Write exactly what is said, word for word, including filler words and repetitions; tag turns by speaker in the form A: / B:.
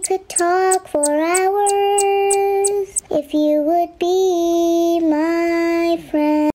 A: could talk for hours if you would be